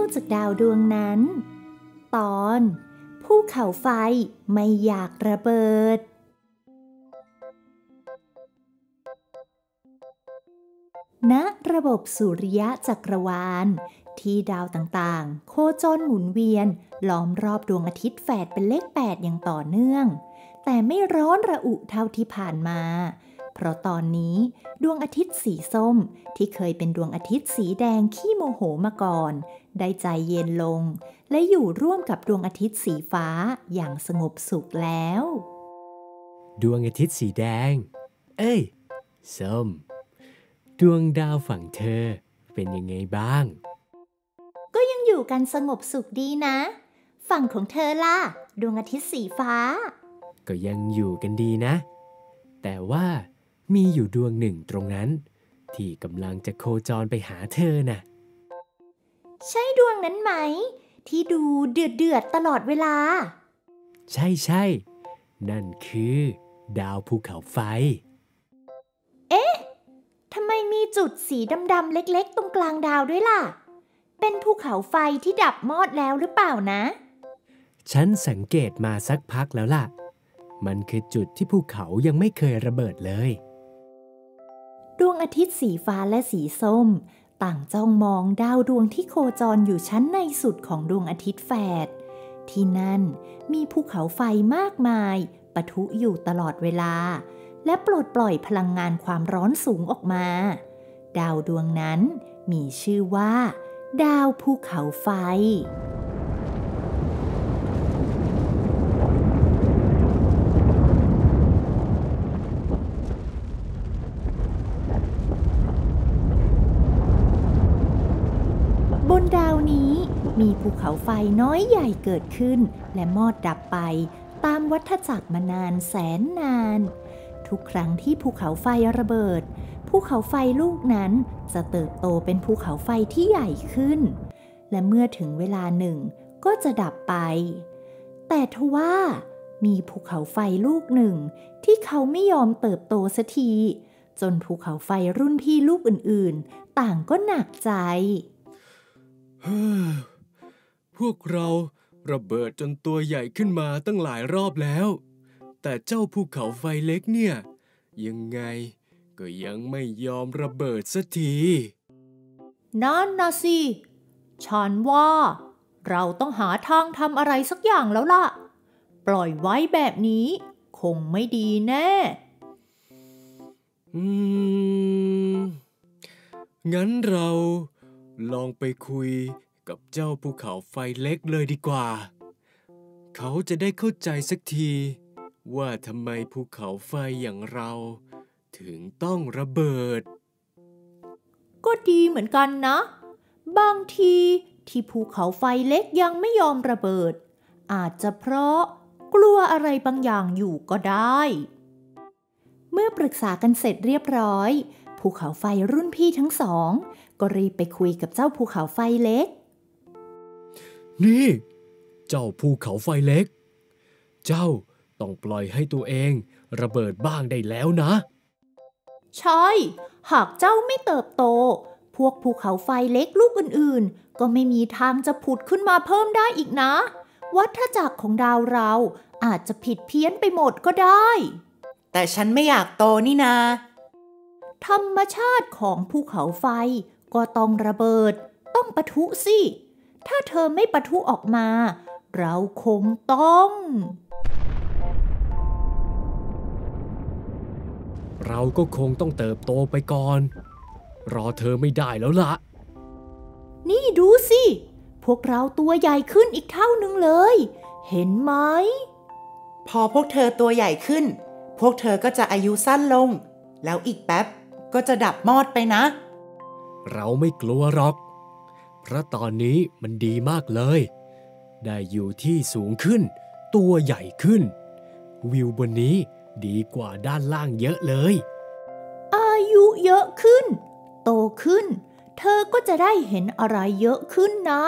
จากดาวดวงนั้น ตอนภูเขาไฟไม่อยากระเบิดณระบบสุริยะจักรวาลที่ดาวต่างๆโคจรหมุนเวียนล้อมรอบดวงอาทิตย์แฝดเป็นเลข8อย่างต่อเนื่องแต่ไม่ร้อนระอุเท่าที่ผ่านมาเพราะตอนนี้ดวงอาทิตย์สีส้มที่เคยเป็นดวงอาทิตย์สีแดงขี้โมโหมาก่อนได้ใจเย็นลงและอยู่ร่วมกับดวงอาทิตย์สีฟ้าอย่างสงบสุขแล้วดวงอาทิตย์สีแดงส้มดวงดาวฝั่งเธอเป็นยังไงบ้างก็ยังอยู่กันสงบสุขดีนะฝั่งของเธอล่ะดวงอาทิตย์สีฟ้าก็ยังอยู่กันดีนะแต่ว่ามีอยู่ดวงหนึ่งตรงนั้นที่กำลังจะโคจรไปหาเธอน่ะใช่ดวงนั้นไหมที่ดูเดือดตลอดเวลาใช่นั่นคือดาวภูเขาไฟทำไมมีจุดสีดำๆเล็กๆตรงกลางดาวด้วยล่ะเป็นภูเขาไฟที่ดับมอดแล้วหรือเปล่านะฉันสังเกตมาสักพักแล้วล่ะมันคือจุดที่ภูเขายังไม่เคยระเบิดเลยดวงอาทิตย์สีฟ้าและสีส้มต่างจ้องมองดาวดวงที่โคจรอยู่ชั้นในสุดของดวงอาทิตย์แฝดที่นั่นมีภูเขาไฟมากมายปะทุอยู่ตลอดเวลาและปลดปล่อยพลังงานความร้อนสูงออกมาดาวดวงนั้นมีชื่อว่าดาวภูเขาไฟบนดาวนี้มีภูเขาไฟน้อยใหญ่เกิดขึ้นและมอดดับไปตามวัฏจักรมานานแสนนานทุกครั้งที่ภูเขาไฟระเบิดภูเขาไฟลูกนั้นจะเติบโตเป็นภูเขาไฟที่ใหญ่ขึ้นและเมื่อถึงเวลาหนึ่งก็จะดับไปแต่ทว่ามีภูเขาไฟลูกหนึ่งที่เขาไม่ยอมเติบโตสักทีจนภูเขาไฟรุ่นพี่ลูกอื่นๆต่างก็หนักใจพวกเราระเบิดจนตัวใหญ่ขึ้นมาตั้งหลายรอบแล้วแต่เจ้าภูเขาไฟเล็กเนี่ยยังไงก็ยังไม่ยอมระเบิดสักทีนั่นนะสิฉันว่าเราต้องหาทางทำอะไรสักอย่างแล้วล่ะปล่อยไว้แบบนี้คงไม่ดีแน่งั้นเราลองไปคุยกับเจ้าภูเขาไฟเล็กเลยดีกว่าเขาจะได้เข้าใจสักทีว่าทำไมภูเขาไฟอย่างเราถึงต้องระเบิดก็ดีเหมือนกันนะบางทีที่ภูเขาไฟเล็กยังไม่ยอมระเบิดอาจจะเพราะกลัวอะไรบางอย่างอยู่ก็ได้เมื่อปรึกษากันเสร็จเรียบร้อยภูเขาไฟรุ่นพี่ทั้งสองก็รีบไปคุยกับเจ้าภูเขาไฟเล็กนี่เจ้าภูเขาไฟเล็กเจ้าต้องปล่อยให้ตัวเองระเบิดบ้างได้แล้วนะใช่หากเจ้าไม่เติบโตพวกภูเขาไฟเล็กลูกอื่นๆก็ไม่มีทางจะผุดขึ้นมาเพิ่มได้อีกนะวัฏจักรของดาวเราอาจจะผิดเพี้ยนไปหมดก็ได้แต่ฉันไม่อยากโตนี่นาธรรมชาติของภูเขาไฟก็ต้องระเบิดต้องปะทุสิถ้าเธอไม่ปะทุออกมาเราคงต้องเราก็คงต้องเติบโตไปก่อนรอเธอไม่ได้แล้วล่ะนี่ดูสิพวกเราตัวใหญ่ขึ้นอีกเท่านึงเลยเห็นไหมพอพวกเธอตัวใหญ่ขึ้นพวกเธอก็จะอายุสั้นลงแล้วอีกแป๊บก็จะดับมอดไปนะเราไม่กลัวหรอกเพราะตอนนี้มันดีมากเลยได้อยู่ที่สูงขึ้นตัวใหญ่ขึ้นวิวบนนี้ดีกว่าด้านล่างเยอะเลยอายุเยอะขึ้นโตขึ้นเธอก็จะได้เห็นอะไรเยอะขึ้นนะ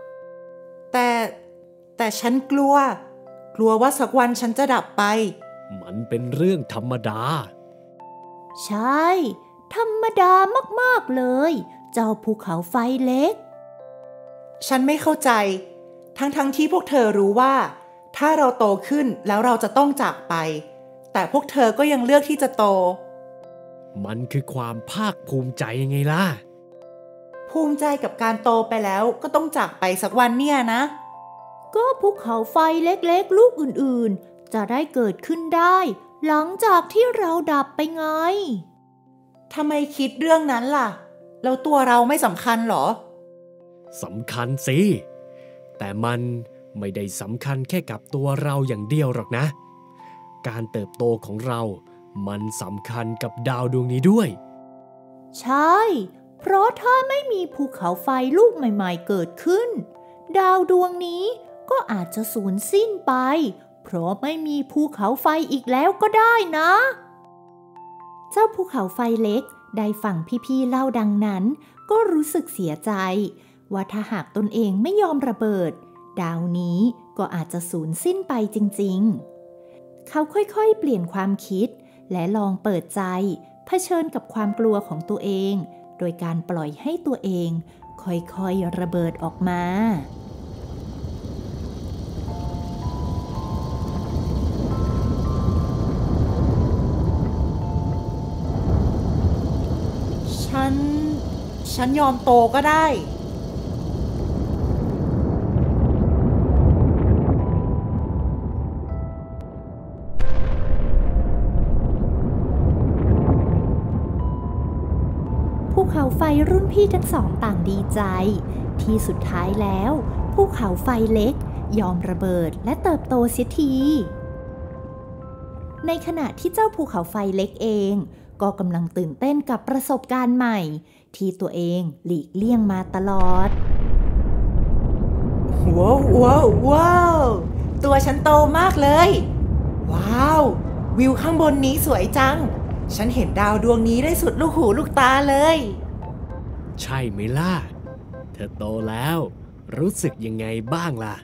แต่ฉันกลัวว่าสักวันฉันจะดับไปมันเป็นเรื่องธรรมดาใช่ธรรมดามากๆเลยเจ้าภูเขาไฟเล็กฉันไม่เข้าใจทั้งที่พวกเธอรู้ว่าถ้าเราโตขึ้นแล้วเราจะต้องจากไปแต่พวกเธอก็ยังเลือกที่จะโตมันคือความภาคภูมิใจยังไงล่ะภูมิใจกับการโตไปแล้วก็ต้องจากไปสักวันเนี่ยนะก็ภูเขาไฟเล็กๆลูกอื่นๆจะได้เกิดขึ้นได้หลังจากที่เราดับไปไงทำไมคิดเรื่องนั้นล่ะแล้วตัวเราไม่สำคัญหรอสำคัญสิแต่มันไม่ได้สำคัญแค่กับตัวเราอย่างเดียวหรอกนะการเติบโตของเรามันสำคัญกับดาวดวงนี้ด้วยใช่เพราะถ้าไม่มีภูเขาไฟลูกใหม่ๆเกิดขึ้นดาวดวงนี้ก็อาจจะสูญสิ้นไปเพราะไม่มีภูเขาไฟอีกแล้วก็ได้นะเจ้าภูเขาไฟเล็กได้ฟังพี่ๆเล่าดังนั้นก็รู้สึกเสียใจว่าถ้าหากตนเองไม่ยอมระเบิดดาวนี้ก็อาจจะสูญสิ้นไปจริงๆเขาค่อยๆเปลี่ยนความคิดและลองเปิดใจเผชิญกับความกลัวของตัวเองโดยการปล่อยให้ตัวเองค่อยๆระเบิดออกมาฉันยอมโตก็ได้ภูเขาไฟรุ่นพี่ทั้งสองต่างดีใจที่สุดท้ายแล้วภูเขาไฟเล็กยอมระเบิดและเติบโตเสียทีในขณะที่เจ้าภูเขาไฟเล็กเองก็กำลังตื่นเต้นกับประสบการณ์ใหม่ที่ตัวเองหลีกเลี่ยงมาตลอดว้าวตัวฉันโตมากเลยว้าววิวข้างบนนี้สวยจังฉันเห็นดาวดวงนี้ได้สุดลูกหูลูกตาเลยใช่ไหมล่ะเธอโตแล้วรู้สึกยังไงบ้างล่ะ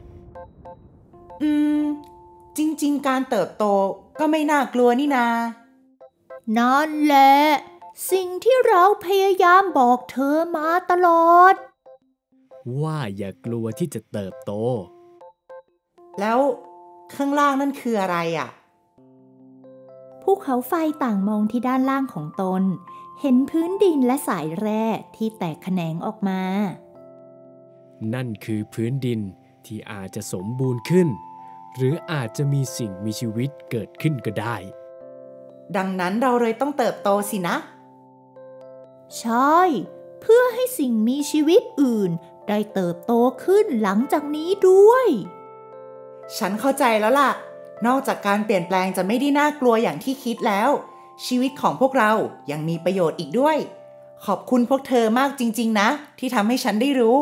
จริงๆการเติบโตก็ไม่น่ากลัวนี่นานั่นแหละสิ่งที่เราพยายามบอกเธอมาตลอดว่าอย่ากลัวที่จะเติบโตแล้วข้างล่างนั่นคืออะไรอ่ะภูเขาไฟต่างมองที่ด้านล่างของตนเห็นพื้นดินและสายแร่ที่แตกแขนงออกมานั่นคือพื้นดินที่อาจจะสมบูรณ์ขึ้นหรืออาจจะมีสิ่งมีชีวิตเกิดขึ้นก็ได้ดังนั้นเราเลยต้องเติบโตสินะใช่เพื่อให้สิ่งมีชีวิตอื่นได้เติบโตขึ้นหลังจากนี้ด้วยฉันเข้าใจแล้วล่ะนอกจากการเปลี่ยนแปลงจะไม่ได้น่ากลัวอย่างที่คิดแล้วชีวิตของพวกเรายังมีประโยชน์อีกด้วยขอบคุณพวกเธอมากจริงๆนะที่ทำให้ฉันได้รู้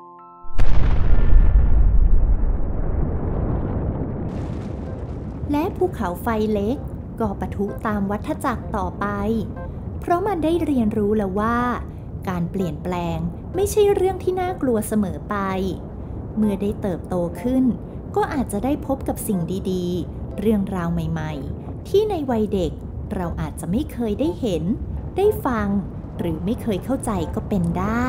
และภูเขาไฟเล็กก็ปะทุตามวัฏจักรต่อไปเพราะมันได้เรียนรู้แล้วว่าการเปลี่ยนแปลงไม่ใช่เรื่องที่น่ากลัวเสมอไปเมื่อได้เติบโตขึ้นก็อาจจะได้พบกับสิ่งดีๆเรื่องราวใหม่ๆที่ในวัยเด็กเราอาจจะไม่เคยได้เห็นได้ฟังหรือไม่เคยเข้าใจก็เป็นได้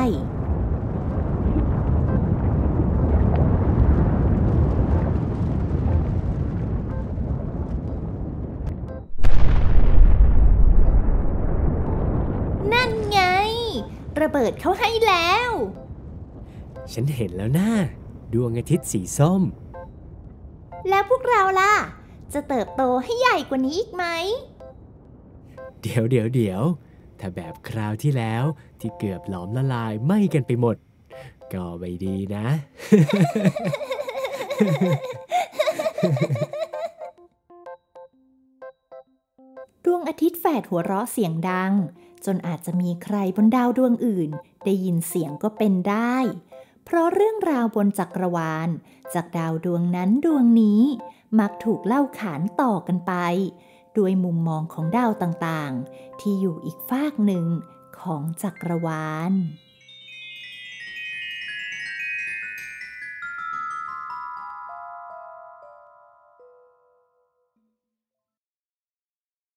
นั่นไงระเบิดเขาให้แล้วฉันเห็นแล้วนะดวงอาทิตย์สีส้มแล้วพวกเราล่ะจะเติบโตให้ใหญ่กว่านี้อีกไหมเดี๋ยวถ้าแบบคราวที่แล้วที่เกือบหลอมละลายไหม้กันไปหมดก็ไม่ดีนะดวงอาทิตย์แฝดหัวเราะเสียงดังจนอาจจะมีใครบนดาวดวงอื่นได้ยินเสียงก็เป็นได้เพราะเรื่องราวบนจักรวาลจากดาวดวงนั้นดวงนี้มักถูกเล่าขานต่อกันไปด้วยมุมมองของดาวต่างๆที่อยู่อีกฟากหนึ่งของจักรวาล